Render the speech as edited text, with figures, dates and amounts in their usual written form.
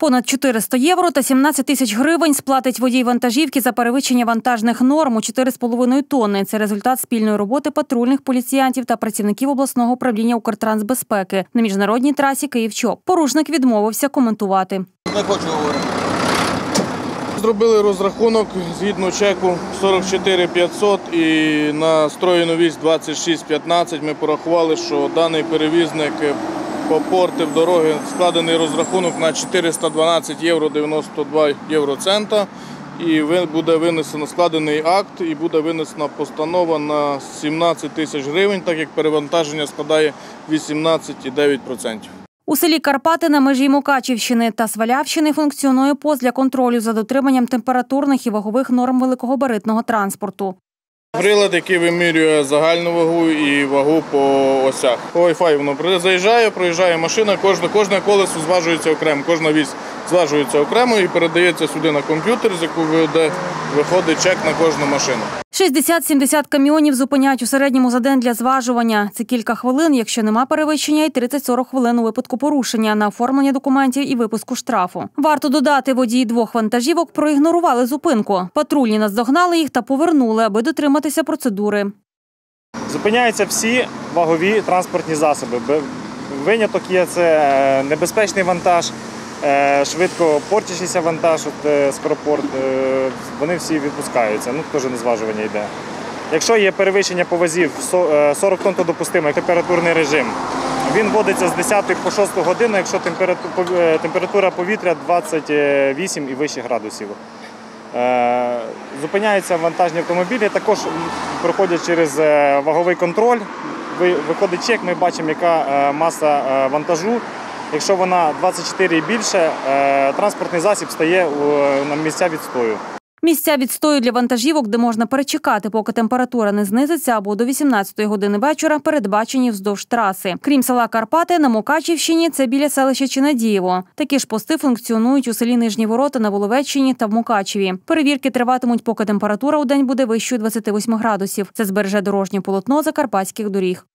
Понад 400 євро та 17 тисяч гривень сплатить водій вантажівки за перевищення вантажних норм у 4,5 тонни. Це результат спільної роботи патрульних поліціянтів та працівників обласного управління Укртрансбезпеки на міжнародній трасі Київ-Чоп. Порушник відмовився коментувати. Не хочу говорити. Зробили розрахунок згідно чеку 44 500 і на строєну вісь 26 15. Ми порахували, що даний перевізник попортив дороги, складений розрахунок на 412 євро 92 євроцента. І буде винесено складений акт і буде винесена постанова на 17 тисяч гривень, так як перевантаження складає 18,9%. У селі Карпати на межі Мукачівщини та Свалявщини функціонує пост для контролю за дотриманням температурних і вагових норм великогабаритного транспорту. Прилад, який вимірює загальну вагу і вагу по осях. По Wi-Fi воно заїжджає, проїжджає машина, кожне колесо зважується окремо, кожна вісь зважується окремо і передається сюди на комп'ютер, з якого виходить чек на кожну машину. 60-70 каміонів зупиняють у середньому за день для зважування. Це кілька хвилин, якщо нема перевищення, і 30-40 хвилин у випадку порушення на оформлення документів і випуску штрафу. Варто додати, водії двох вантажівок проігнорували зупинку. Патрульні наздогнали їх та повернули, аби дотриматися процедури. Зупиняються всі вагові транспортні засоби. Виняток є – це небезпечний вантаж, швидко портячийся вантаж, скоропорт, вони всі відпускаються, теж на зважування йде. Якщо є перевищення по вазі 40 тонн, то допустимо, температурний режим. Він вводиться з 10 по 6 годину, якщо температура повітря 28 і вище градусів. Зупиняються вантажні автомобілі, також проходять через ваговий контроль. Виходить чек, ми бачимо, яка маса вантажу. Якщо вона 24 і більше, транспортний засіб стає на місця відстою. Місця відстою для вантажівок, де можна перечекати, поки температура не знизиться, або до 18-ї години вечора, передбачені вздовж траси. Крім села Карпати, на Мукачівщині – це біля селища Чинадієво. Такі ж пости функціонують у селі Нижні Ворота на Воловеччині та в Мукачеві. Перевірки триватимуть, поки температура у день буде вищою 28 градусів. Це збереже дорожнє полотно закарпатських доріг.